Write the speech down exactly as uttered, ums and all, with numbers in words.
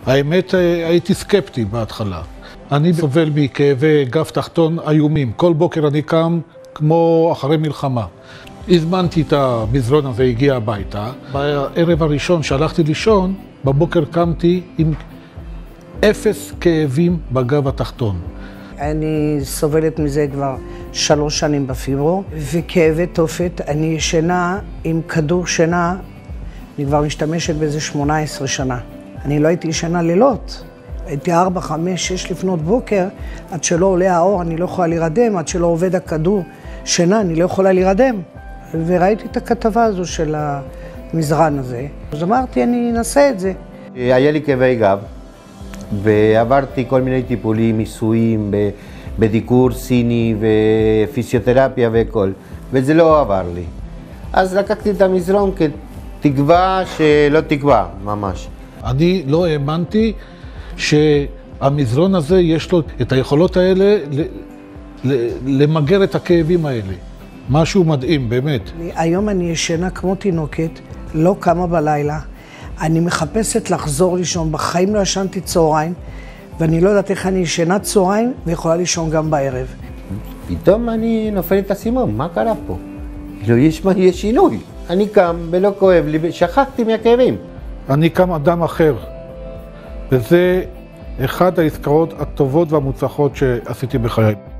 האמת, הייתי סקפטי בהתחלה. אני סובל מכאבי גב תחתון איומים. כל בוקר אני קם כמו אחרי מלחמה. הזמנתי את המזרון הזה, הגיע הביתה. בערב הראשון שהלכתי לישון, בבוקר קמתי עם אפס כאבים בגב התחתון. אני סובלת מזה כבר שלוש שנים בפיברו, וכאבי תופת. אני ישנה עם כדור שינה, אני כבר משתמשת בזה שמונה עשרה שנה. אני לא הייתי ישנה לילות. הייתי ארבע, חמש, שש לפנות בוקר, עד שלא עולה האור אני לא יכולה להירדם, עד שלא עובד הכדור שינה אני לא יכולה להירדם. וראיתי את הכתבה הזו של המזרן הזה, אז אמרתי אני אנסה את זה. היה לי כאבי גב, ועברתי כל מיני טיפולים, ניסויים, בדיקור סיני ופיזיותרפיה וכל, וזה לא עבר לי. אז לקחתי את המזרון כתקווה שלא תקווה, ממש. אני לא האמנתי שהמזרון הזה יש לו את היכולות האלה למגר את הכאבים האלה. משהו מדהים, באמת. היום אני ישנה כמו תינוקת, לא קמה בלילה. אני מחפשת לחזור לישון, בחיים לא ישנתי צהריים, ואני לא יודעת איך אני ישנה צהריים ויכולה לישון גם בערב. פתאום אני נופל את הסימום, מה קרה פה? לא יש, יש שינוי. אני קם ולא כואב לי, שכחתי מהכאבים. אני קם אדם אחר, וזה אחד העסקאות הטובות והמוצלחות שעשיתי בחיי.